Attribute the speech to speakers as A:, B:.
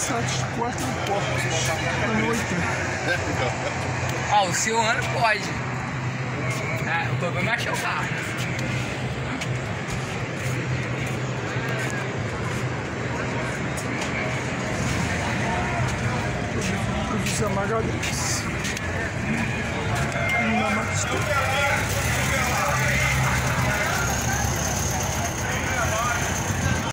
A: Passat 4 portas, ano 80.
B: Ah, o seu ano pode. É, o problema é achar o carro.
A: José Magalhães. Na Max